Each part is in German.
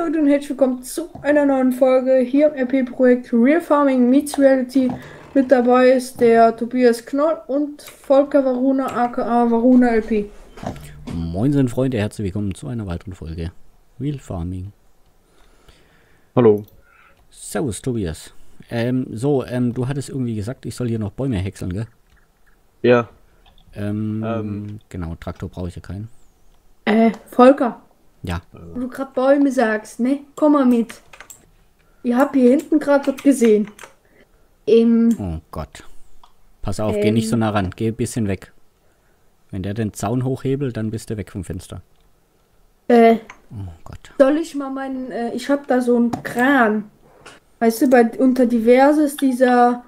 Leute und herzlich willkommen zu einer neuen Folge hier im RP-Projekt Real Farming Meets Reality. Mit dabei ist der Tobias Knoll und Volker Varuna aka Varuna LP. Moin Freunde, herzlich willkommen zu einer weiteren Folge Real Farming. Hallo. Servus Tobias. Du hattest irgendwie gesagt, ich soll hier noch Bäume häckseln, gell? Ja. Genau, Traktor brauche ich ja keinen. Volker, Ja, wo du gerade Bäume sagst, ne? Komm mal mit. Ich hab hier hinten gerade was gesehen. oh Gott. Pass auf, geh nicht so nah ran, geh ein bisschen weg. Wenn der den Zaun hochhebelt, dann bist du weg vom Fenster. Oh Gott. Soll ich mal ich hab da so einen Kran. Weißt du, unter diverse ist dieser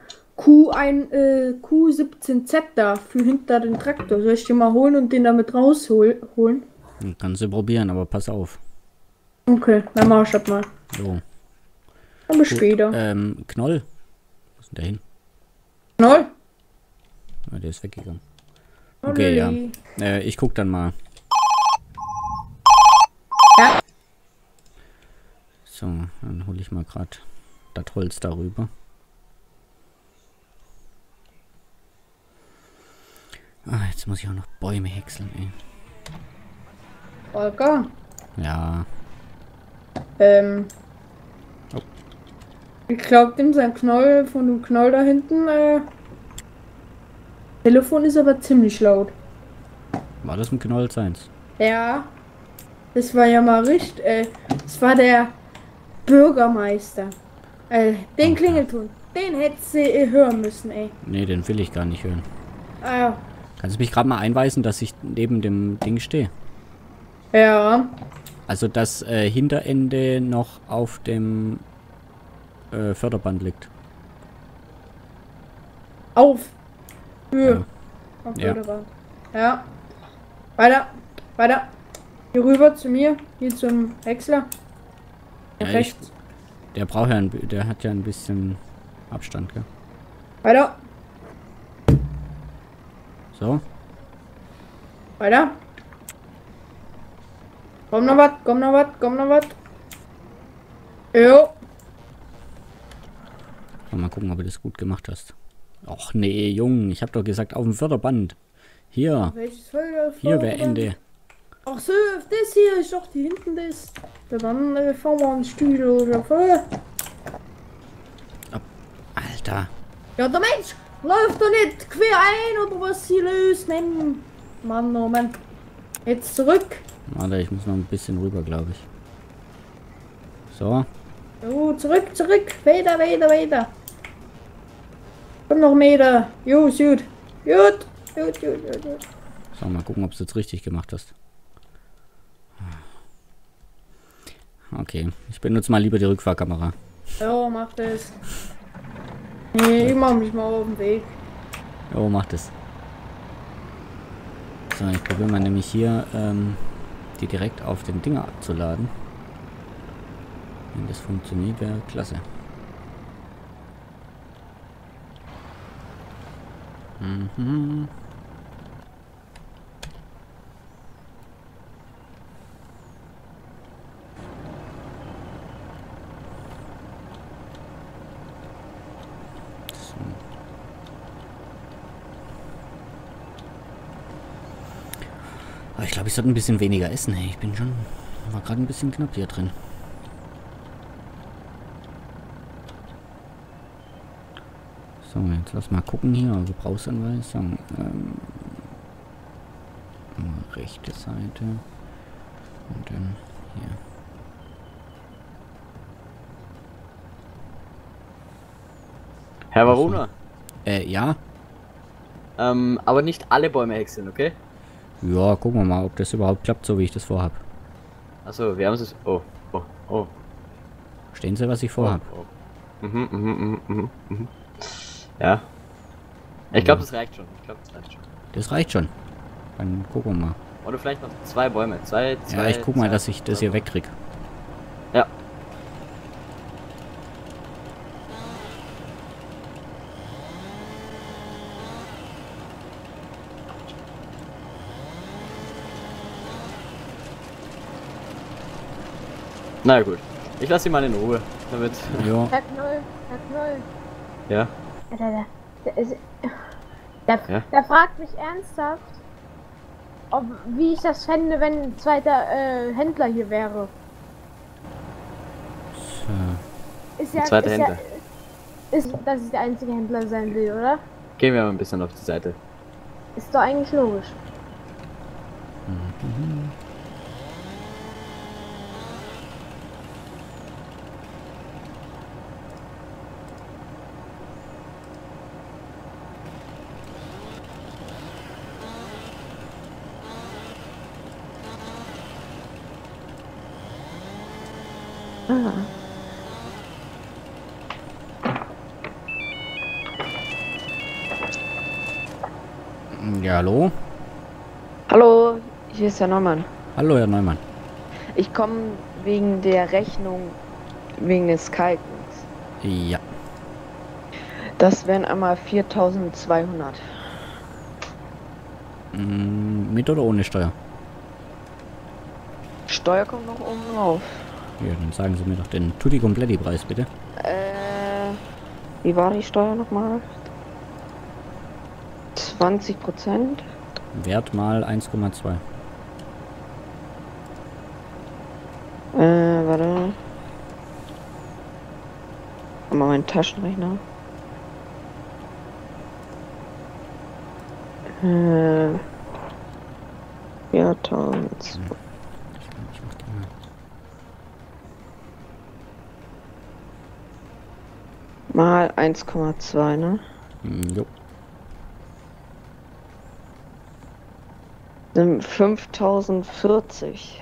Q17Z da für hinter den Traktor. Soll ich den mal holen und den damit rausholen? Kannst du probieren, aber pass auf. Okay, dann mach ich das mal. So. Dann bis später. Knoll. Wo ist denn der hin? Knoll? Ah, der ist weggegangen. Okay, ja. Ich guck dann mal. Ja. So, dann hole ich mal gerade das Holz darüber. Ah, jetzt muss ich auch noch Bäume häckseln, ey. Volker? Ja. Oh. Ich glaube, dem sein Knoll von dem Knoll da hinten, Telefon ist aber ziemlich laut. War das ein Knoll seins? Ja. Das war ja mal richtig, das war der Bürgermeister. Den Klingelton, den hättest du hören müssen, ey. Nee, den will ich gar nicht hören. Ah, Kannst du mich gerade mal einweisen, dass ich neben dem Ding stehe? ja. Also das Hinterende noch auf dem Förderband liegt. Auf. Höhe. Ja. Auf Ja. Förderband. Ja. Weiter. Weiter. Hier rüber zu mir. Hier zum Häcksler. Ja, Rechts. Der braucht ja der hat ja ein bisschen Abstand, gell? Weiter. So. Weiter. Komm noch was, komm noch was, komm noch was. Jo. Mal gucken, ob du das gut gemacht hast. Och nee, Junge, ich hab doch gesagt, auf dem Förderband. Hier. Welches Feuer? Hier wäre Ende. Ach so, das hier ist doch die hinten das. Ja, dann fahren wir einen Stuhl oder so. Alter. Ja, der Mensch läuft doch nicht quer ein oder was hier los, Mann, oh Mann. Jetzt zurück. Warte, ich muss noch ein bisschen rüber, glaube ich. So. Jo, zurück, zurück. Weiter, weiter, weiter. Komm noch Meter. Gut, gut. Gut, gut, gut, gut, gut. So, mal gucken, ob du es jetzt richtig gemacht hast. Okay, ich benutze mal lieber die Rückfahrkamera. Ja, mach das. Nee, ich mach mich mal auf den Weg. Jo, mach das. So, ich probiere mal nämlich hier die direkt auf den Dinger abzuladen. Wenn das funktioniert, wäre klasse. Mhm. So. Aber ich glaube, ich sollte ein bisschen weniger essen. Hey, war gerade ein bisschen knapp hier drin. So, jetzt lass mal gucken hier. Gebrauchsanweisung. Rechte Seite. Und dann hier. Herr Varuna. Ja. Aber nicht alle Bäume häckseln, okay? Ja, gucken wir mal, ob das überhaupt klappt, so wie ich das vorhab. Achso, wir haben es. Oh, oh, oh. Verstehen Sie, was ich vorhab? Oh. Ja. Ich glaube, das reicht schon. Das reicht schon. Dann gucken wir mal. Oder vielleicht noch zwei Bäume. Ja, ich guck mal, dass ich das hier wegkrieg. Ja. Na ja, gut. Ich lasse ihn mal in Ruhe. Damit. Ja. Herr Knoll. Ja. Der fragt mich ernsthaft, wie ich das fände, wenn ein zweiter Händler hier wäre. Ist ja, Zweiter Händler. dass ich der einzige Händler sein will, oder? Gehen wir mal ein bisschen auf die Seite. Ist doch eigentlich logisch. Ja, hallo? Hallo, hier ist Herr Neumann. Hallo, Herr Neumann. Ich komme wegen der Rechnung, wegen des Kalkens. Ja. Das wären einmal 4.200. Mit oder ohne Steuer? Steuer kommt noch oben drauf. Ja, dann sagen Sie mir doch den Tutti Kompletti Preis, bitte. Wie war die Steuer nochmal? 20%? Wert mal 1,2. Warte. Mal meinen Taschenrechner. 4.000. Mal 1,2, ne? Jo. Sind 5.040.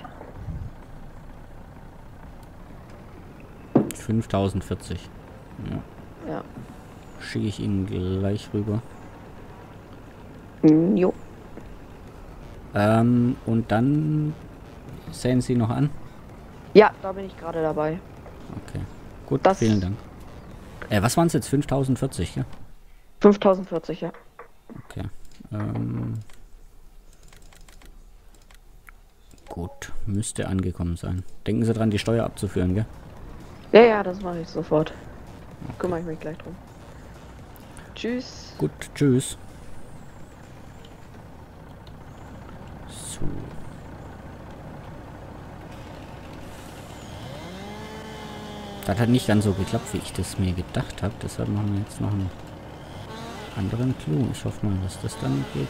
5.040. Ja. Ja. Schicke ich Ihnen gleich rüber. Jo. Und dann sehen Sie noch an? Ja, da bin ich gerade dabei. Okay. Gut, Das- vielen Dank. Was waren es jetzt? 5.040, ja? 5.040, ja. Okay. Gut, müsste angekommen sein. Denken Sie dran, die Steuer abzuführen, gell? Ja, das mache ich sofort. Kümmere ich mich gleich drum. Tschüss. Gut, tschüss. So. Das hat nicht ganz so geklappt, wie ich das mir gedacht habe. Deshalb machen wir jetzt noch einen anderen Clou. Ich hoffe mal, dass das dann geht.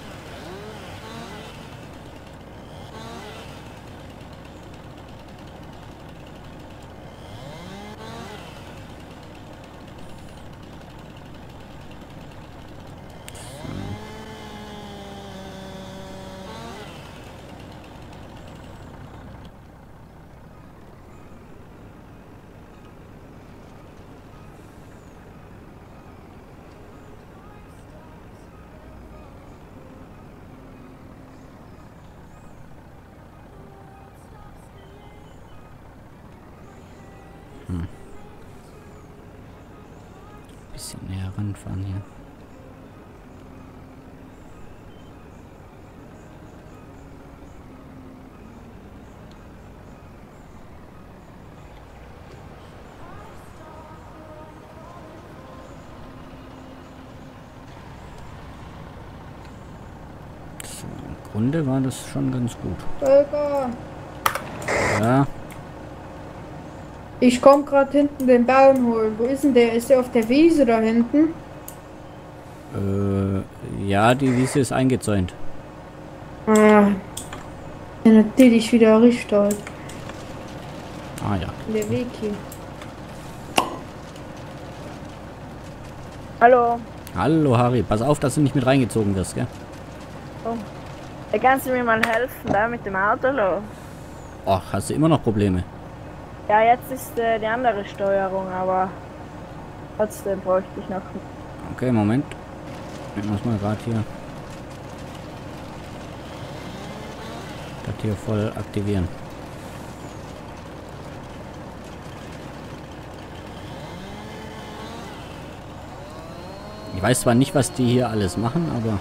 Bisschen näher ranfahren hier. So, im Grunde war das schon ganz gut. Volker, Ja, ich komm gerade hinten den Baum holen. Wo ist denn der? Ist der auf der Wiese da hinten? ja, die Wiese ist eingezäunt. Ah, ja, natürlich wieder richtig alt. Ah ja. Der Weg hier. Hallo. Hallo Harry, pass auf, dass du nicht mit reingezogen wirst, gell? Kannst du mir mal helfen, da mit dem Auto los? Ach, hast du immer noch Probleme? Ja, jetzt ist die andere Steuerung, aber trotzdem bräuchte ich noch. Okay, Moment. Ich muss mal gerade hier das hier voll aktivieren. Ich weiß zwar nicht, was die hier alles machen, aber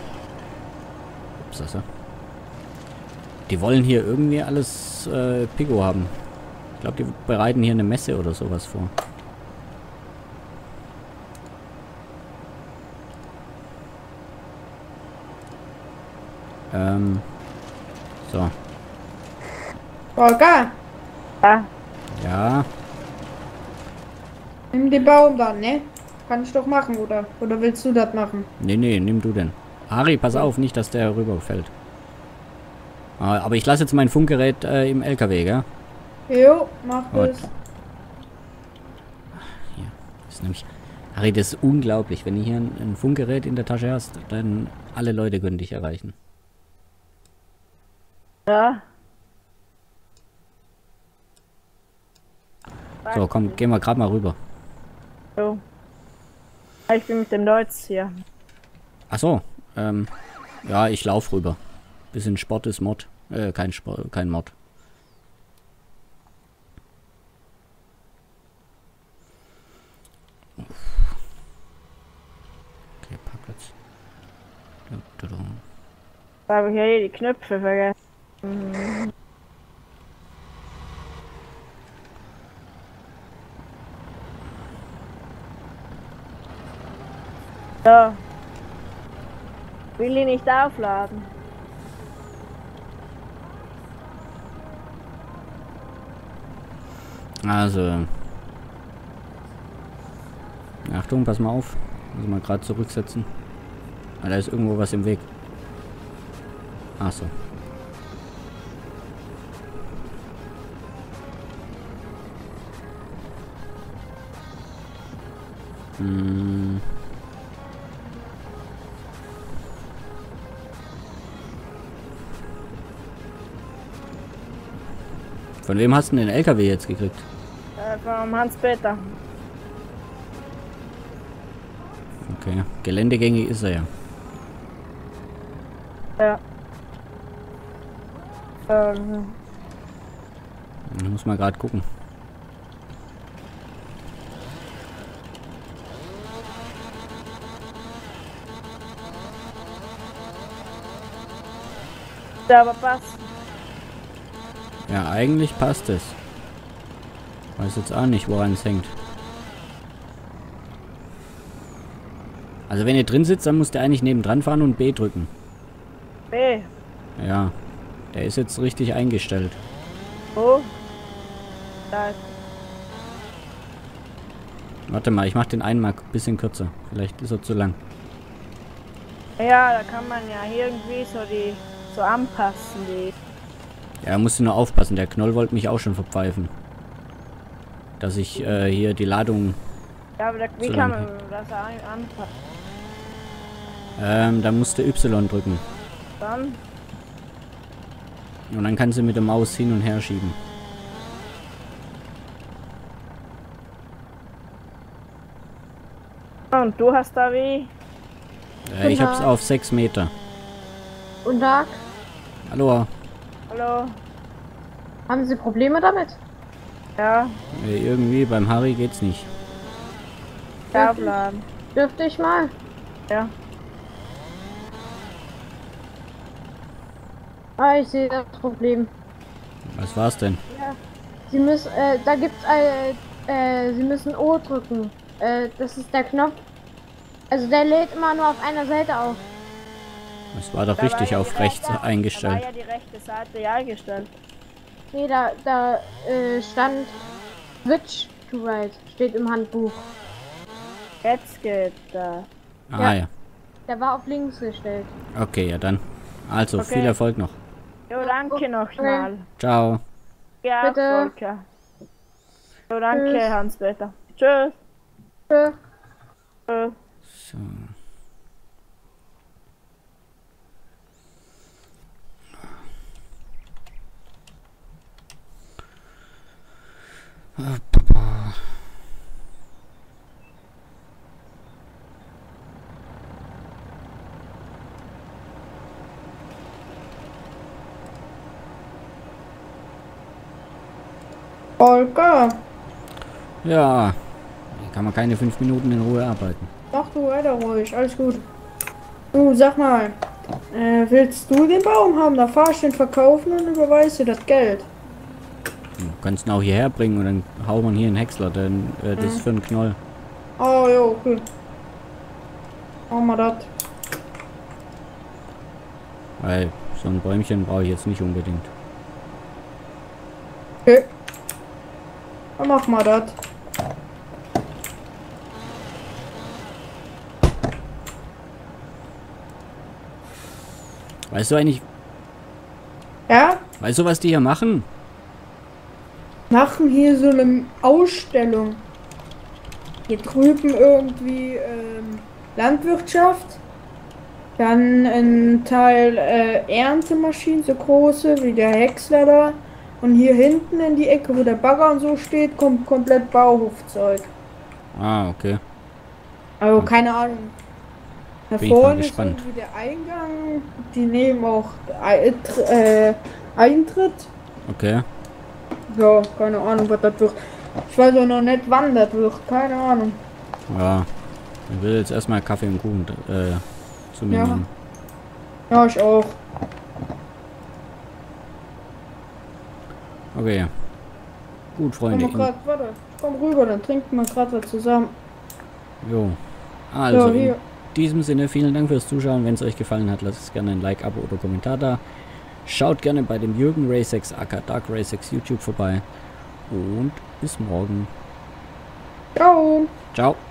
ups, also. Die wollen hier irgendwie alles Pico haben. Ich glaube, die bereiten hier eine Messe oder sowas vor. So. Volker, Ja, Ja. nimm den Baum dann, ne? Kann ich doch machen, oder? Oder willst du das machen? Nee, nimm du den. Harry, pass auf, nicht, dass der rüberfällt. Aber ich lasse jetzt mein Funkgerät im LKW, gell? Jo, mach Gut. das. Das ist nämlich... Harry, das ist unglaublich. Wenn du hier ein Funkgerät in der Tasche hast, dann alle Leute können dich erreichen. ja. So, komm, gehen wir gerade mal rüber. So. Ich bin mit dem Deutsch hier. Ach so, ja, ich lauf rüber. Bisschen Sport ist Mod. Kein Sport, kein Mod. Okay, Parkplatz. Da habe ich ja die Knöpfe vergessen. So. Will die nicht aufladen? Also. Achtung, pass mal auf. Muss mal gerade zurücksetzen. Ah, da ist irgendwo was im Weg. Ach so. Hm. Von wem hast du denn den LKW jetzt gekriegt? Vom Hans-Peter. Okay. Geländegängig ist er ja. Ja. Ich muss mal gerade gucken. Ja, aber passt. Ja, eigentlich passt es. Weiß jetzt auch nicht, woran es hängt. Also wenn ihr drin sitzt, dann muss der eigentlich nebendran fahren und B drücken. B. Ja. Der ist jetzt richtig eingestellt. Oh. Da ist. Warte mal, ich mach den einen mal ein bisschen kürzer. Vielleicht ist er zu lang. Ja, da kann man ja irgendwie so anpassen, die. Ja, musst du nur aufpassen. Der Knoll wollte mich auch schon verpfeifen. Dass ich hier die Ladung... Ja, aber wie So kann lang. man das anpassen? Da musst du Y drücken. Dann? Und dann kannst du mit der Maus hin und her schieben. Und du hast da wie? Ich hab's auf 6 Meter. Guten Tag. Hallo. Hallo? Haben Sie Probleme damit? Ja, Irgendwie beim Harry geht's nicht. aufladen. Dürfte ich mal? Ja. Ah, ich sehe das Problem. Was war's denn? Sie müssen, da gibt's Sie müssen O drücken. Das ist der Knopf. Also der lädt immer nur auf einer Seite auf. Das war doch Da richtig war ja auf die rechts rechte- Da eingestellt. war ja die rechte Seite ja eingestellt. Nee, da stand Switch to right. Steht im Handbuch. Jetzt geht da. Ah ja. Der war auf links gestellt. Okay, ja dann. Also, Okay. viel Erfolg noch. Jo, danke nochmal. Ciao. Ja, Bitte. Volker. Jo, danke, Tschüss. Hans-Peter. Tschüss. Tschö. Tschüss. So. Volker, Ja. Hier kann man keine 5 Minuten in Ruhe arbeiten. mach du weiter ruhig, alles gut. Du, sag mal, willst du den Baum haben? Da fahr ich den verkaufen und überweise dir das Geld. Kannst ihn auch hierher bringen und dann hauen wir hier einen Häcksler, denn das ist für einen Knoll. Oh ja, okay. Machen wir das. Weil so ein Bäumchen brauche ich jetzt nicht unbedingt. Okay. Dann machen wir das. Weißt du eigentlich, Ja? weißt du, was die hier machen? Machen hier so eine Ausstellung. Hier drüben irgendwie Landwirtschaft. Dann ein Teil Erntemaschinen, so große wie der Häcksler da. Und hier hinten in die Ecke, wo der Bagger und so steht, kommt komplett Bauhofzeug. Ah, okay. Also keine Ahnung. Da Bin ich mal vorne ist gespannt. irgendwie der Eingang. Die nehmen auch Eintritt. Okay. Ja, keine Ahnung, was das wird. Ich weiß auch noch nicht, wann das wird. Keine Ahnung. Ja. Ich will jetzt erstmal Kaffee und Kuchen zu mir Ja. nehmen. Ja, ich auch. Okay. Gut, Freunde. Warte, komm rüber, dann trinken wir gerade was zusammen. Jo. Also, Ja, hier. in diesem Sinne, vielen Dank fürs Zuschauen. Wenn es euch gefallen hat, lasst gerne ein Like, Abo oder Kommentar da. Schaut gerne bei dem Jürgen Ray6 aka Dark Ray6 YouTube vorbei. Und bis morgen. Ciao. Ciao.